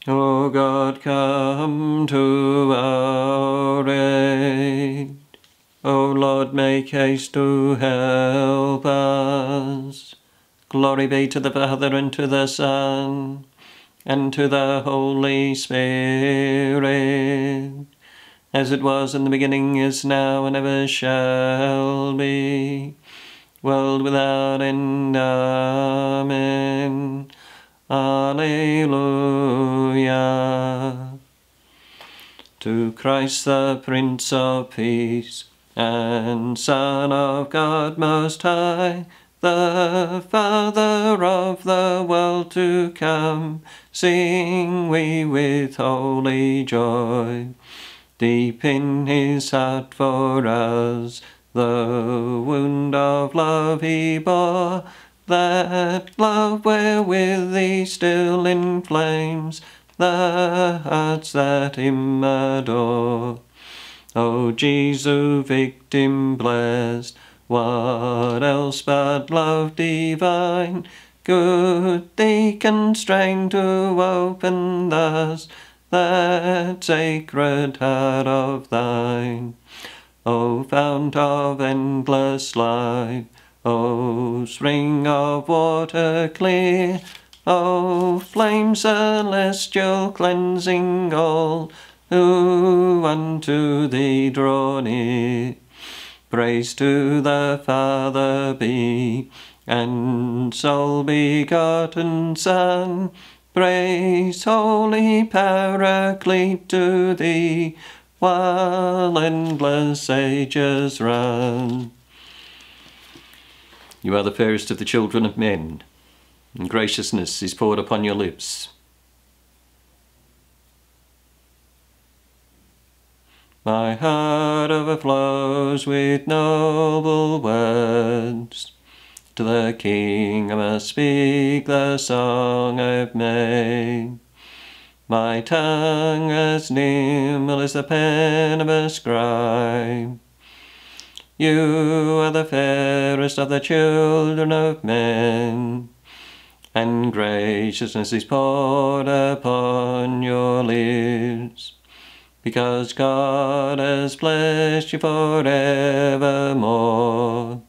O God, come to our aid. O Lord, make haste to help us. Glory be to the Father, and to the Son, and to the Holy Spirit, as it was in the beginning, is now, and ever shall be, world without end. Amen. Alleluia. To Christ the Prince of Peace, and Son of God Most High, the Father of the world to come, sing we with holy joy. Deep in his heart for us, the wound of love he bore, that love wherewith he still inflames the hearts that him adore. O Jesu, victim blessed, what else but love divine could thee constrain to open thus that sacred heart of thine? O fount of endless life, O spring of water clear, O flame celestial cleansing all who unto thee draw near. Praise to the Father be, and sole begotten Son. Praise, Holy Paraclete, to thee, while endless ages run. You are the fairest of the children of men, and graciousness is poured upon your lips. My heart overflows with noble words. To the King I must speak the song I've made. My tongue as nimble as the pen of a scribe. You are the fairest of the children of men, and graciousness is poured upon your lips, because God has blessed you forevermore.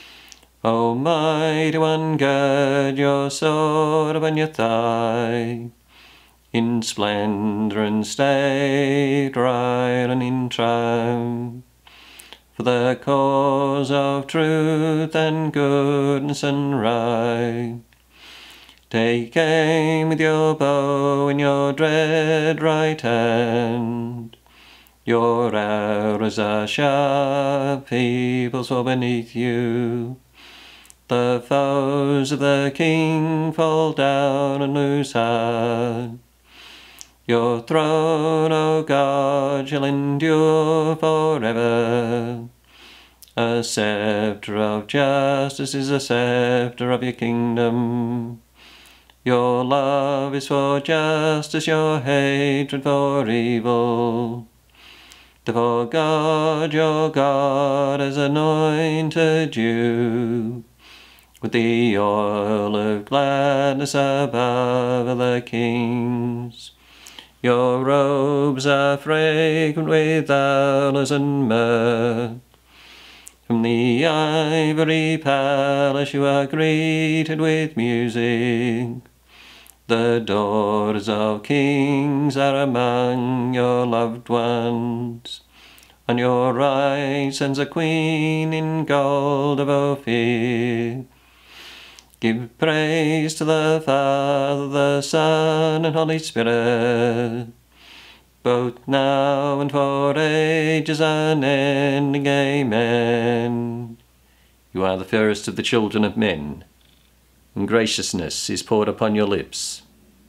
O mighty one, gird your sword upon your thigh, in splendour and state, right and in triumph, for the cause of truth and goodness and right. Take aim with your bow in your dread right hand. Your arrows are sharp, peoples fall beneath you. The foes of the King fall down and lose heart. Your throne, O God, shall endure forever. A sceptre of justice is the sceptre of your kingdom. Your love is for justice, your hatred for evil. Therefore God, your God, has anointed you with the oil of gladness above the kings. Your robes are fragrant with aloes and myrrh. From the ivory palace you are greeted with music. The daughters of kings are among your loved ones. On your right stands a queen in gold of Ophir. Give praise to the Father, the Son, and Holy Spirit, both now and for ages unending. Amen. You are the fairest of the children of men, and graciousness is poured upon your lips.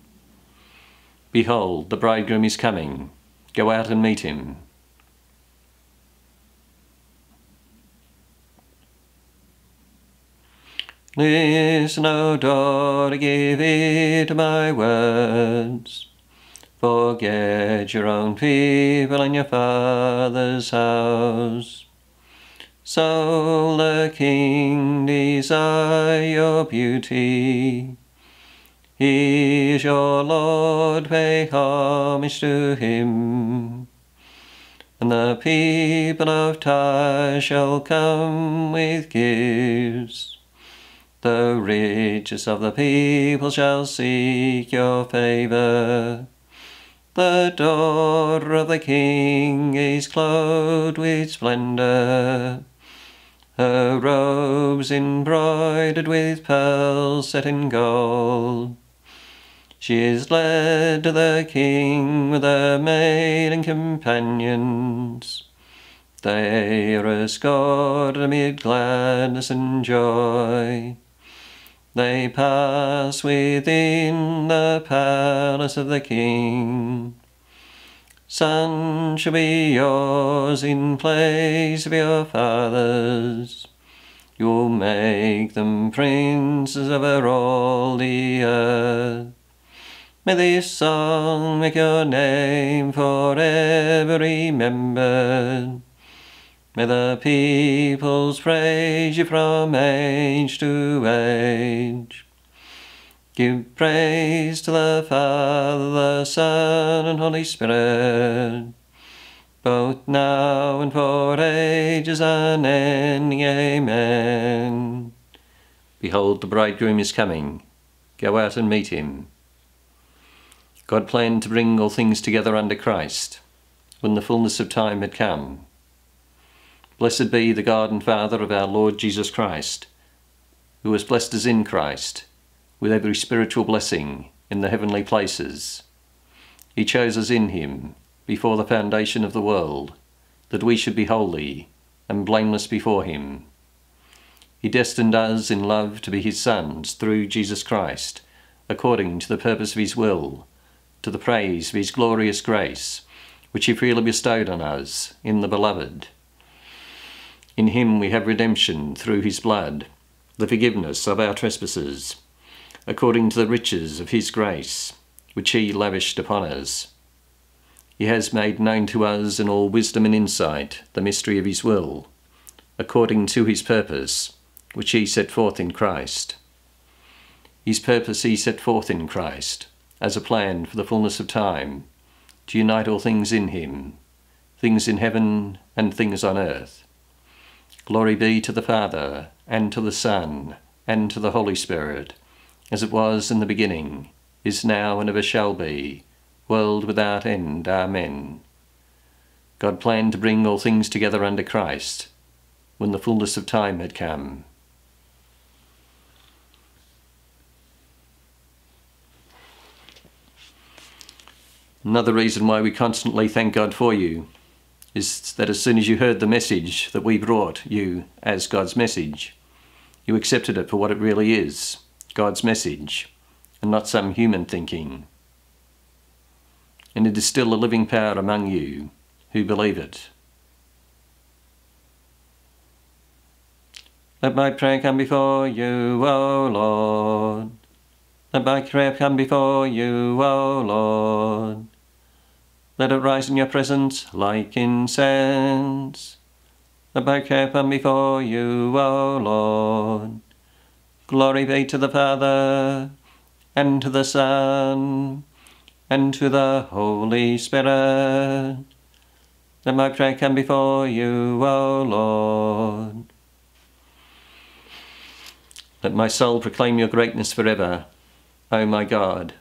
Behold, the bridegroom is coming. Go out and meet him. Listen, O daughter, give ear to my words. Forget your own people and your father's house. So the King desire your beauty. He is your Lord, pay homage to him. And the people of Tyre shall come with gifts. The richest of the people shall seek your favour. The daughter of the king is clothed with splendour. Her robes embroidered with pearls set in gold. She is led to the king with her maiden companions. They are escorted amid gladness and joy. They pass within the palace of the king. Sons shall be yours in place of your fathers. You will make them princes over all the earth. May this song make your name forever remembered. May the peoples praise you from age to age. Give praise to the Father, the Son, and Holy Spirit, both now and for ages unending. Amen. Behold, the bridegroom is coming. Go out and meet him. God planned to bring all things together under Christ, when the fullness of time had come. Blessed be the God and Father of our Lord Jesus Christ, who has blessed us in Christ with every spiritual blessing in the heavenly places. He chose us in him before the foundation of the world, that we should be holy and blameless before him. He destined us in love to be his sons through Jesus Christ, according to the purpose of his will, to the praise of his glorious grace, which he freely bestowed on us in the Beloved. In him we have redemption through his blood, the forgiveness of our trespasses, according to the riches of his grace, which he lavished upon us. He has made known to us in all wisdom and insight the mystery of his will, according to his purpose, which he set forth in Christ. His purpose he set forth in Christ, as a plan for the fullness of time, to unite all things in him, things in heaven and things on earth. Glory be to the Father, and to the Son, and to the Holy Spirit, as it was in the beginning, is now, and ever shall be, world without end. Amen. God planned to bring all things together under Christ, when the fullness of time had come. Another reason why we constantly thank God for you is that as soon as you heard the message that we brought you as God's message, you accepted it for what it really is, God's message, and not some human thinking. And it is still a living power among you who believe it. Let my prayer come before you, O Lord. Let my prayer come before you, O Lord. Let it rise in your presence like incense. Let my prayer come before you, O Lord. Glory be to the Father, and to the Son, and to the Holy Spirit. Let my prayer come before you, O Lord. Let my soul proclaim your greatness forever, O my God.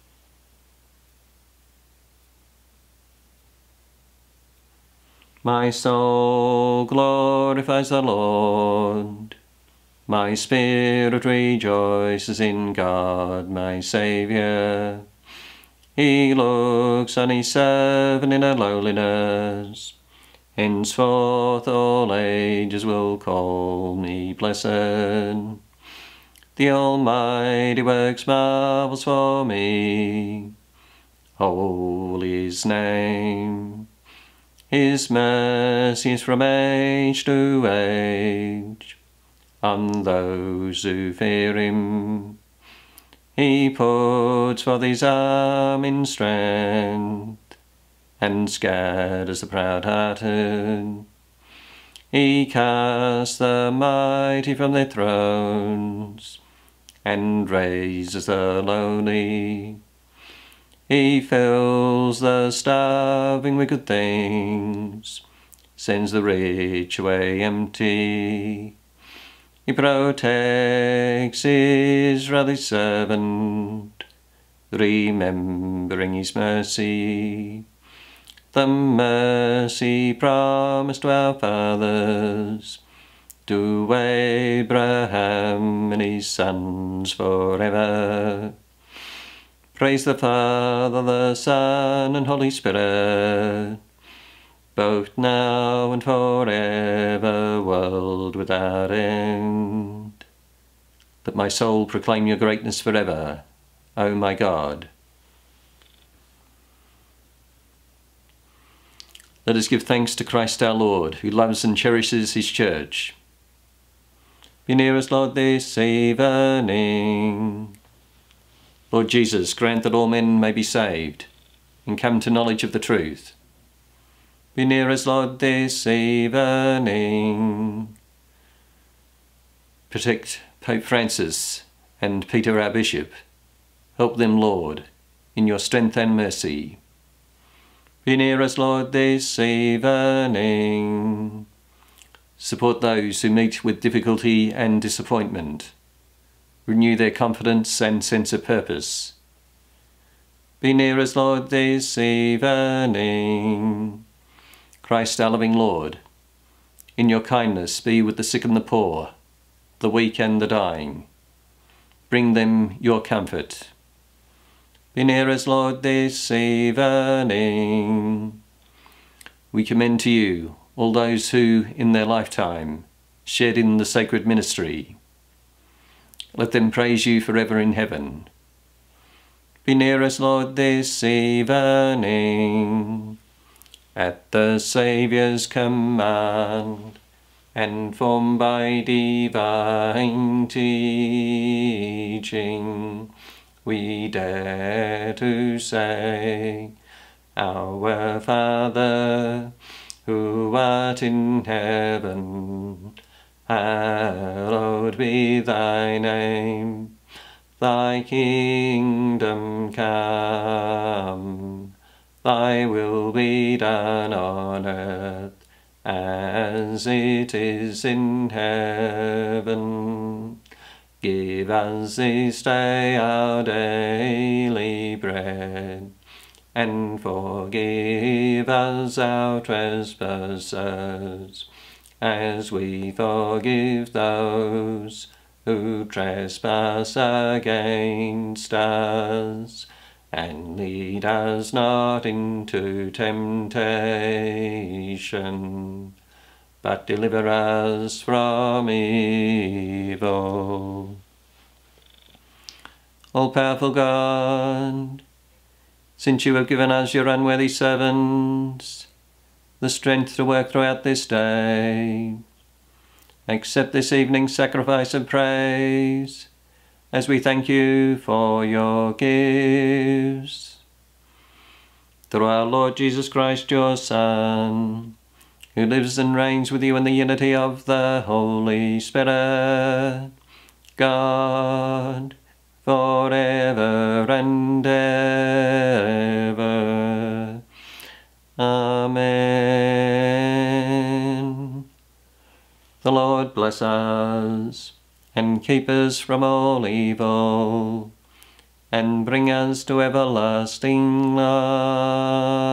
My soul glorifies the Lord. My spirit rejoices in God, my Saviour. He looks on his servant in her lowliness. Henceforth all ages will call me blessed. The Almighty works marvels for me. Holy is his name. His mercy is from age to age on those who fear him. He puts forth his arm in strength and scatters the proud-hearted. He casts the mighty from their thrones and raises the lowly. He fills the starving with good things, sends the rich away empty. He protects Israel, his servant, remembering his mercy, the mercy promised to our fathers, to Abraham and his sons forever. Praise the Father, the Son, and Holy Spirit, both now and forever, world without end. Let my soul proclaim your greatness forever, O my God. Let us give thanks to Christ our Lord, who loves and cherishes his church. Be near us, Lord, this evening. Lord Jesus, grant that all men may be saved and come to knowledge of the truth. Be near us, Lord, this evening. Protect Pope Francis and Peter our Bishop. Help them, Lord, in your strength and mercy. Be near us, Lord, this evening. Support those who meet with difficulty and disappointment. Renew their confidence and sense of purpose. Be near us, Lord, this evening. Christ our loving Lord, in your kindness be with the sick and the poor, the weak and the dying. Bring them your comfort. Be near us, Lord, this evening. We commend to you all those who, in their lifetime, shared in the sacred ministry. Let them praise you forever in heaven. Be near us, Lord, this evening. At the Saviour's command, and formed by divine teaching, we dare to say, Our Father, who art in heaven, hallowed be thy name. Thy kingdom come, thy will be done on earth as it is in heaven. Give us this day our daily bread, and forgive us our trespasses, as we forgive those who trespass against us. And lead us not into temptation, but deliver us from evil. All-powerful God, since you have given us, your unworthy servants, the strength to work throughout this day, accept this evening's sacrifice of praise, as we thank you for your gifts. Through our Lord Jesus Christ, your Son, who lives and reigns with you in the unity of the Holy Spirit, God, forever and ever. Amen. The Lord bless us, and keep us from all evil, and bring us to everlasting life.